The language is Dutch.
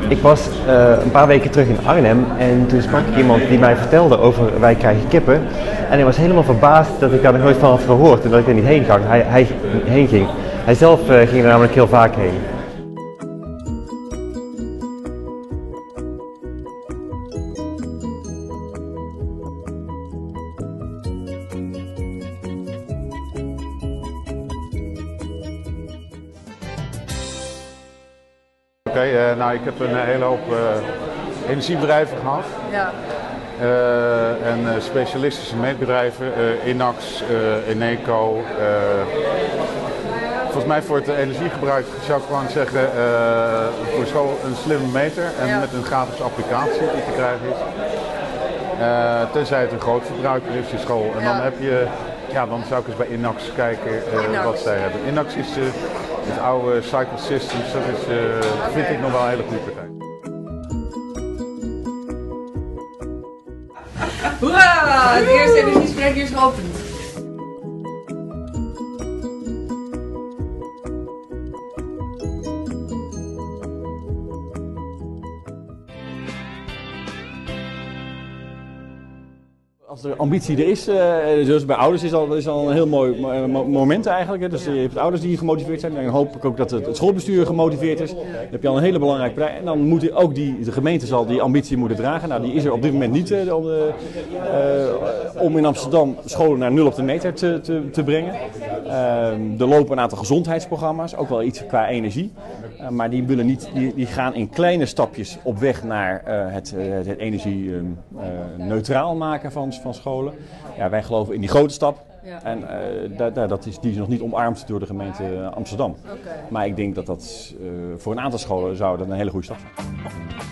Ik was een paar weken terug in Arnhem en toen sprak ik iemand die mij vertelde over Wij krijgen kippen. En hij was helemaal verbaasd dat ik daar nog nooit van had gehoord en dat ik er niet heen ging. Hij zelf ging er namelijk heel vaak heen. Nou, ik heb een hele hoop energiebedrijven gehad. Ja. En specialistische meetbedrijven, Inax, Eneco. Volgens mij voor het energiegebruik zou ik gewoon zeggen, voor school een slimme meter en met een gratis applicatie die te krijgen is. Tenzij het een groot verbruiker is, je school. En dan heb je, dan zou ik eens bij Inax kijken wat zij hebben. Inax is het oude Cycle Systems, dat is, vind ik nog wel een hele goede partij. Hoera! Het eerste energiesprek is geopend. Als de ambitie er is, dus bij ouders is al een heel mooi moment eigenlijk. Hè. Dus je hebt ouders die gemotiveerd zijn. En dan hoop ik ook dat het schoolbestuur gemotiveerd is. Dan heb je al een hele belangrijke partij. En dan moet ook de gemeente zal die ambitie moeten dragen. Nou, die is er op dit moment niet om in Amsterdam scholen naar 0 op de meter te brengen. Er lopen een aantal gezondheidsprogramma's, ook wel iets qua energie. Maar die gaan in kleine stapjes op weg naar het energie neutraal maken van scholen. Ja, wij geloven in die grote stap. Ja. En die is nog niet omarmd door de gemeente Amsterdam. Okay. Maar ik denk dat voor een aantal scholen zou dat een hele goede stap zijn.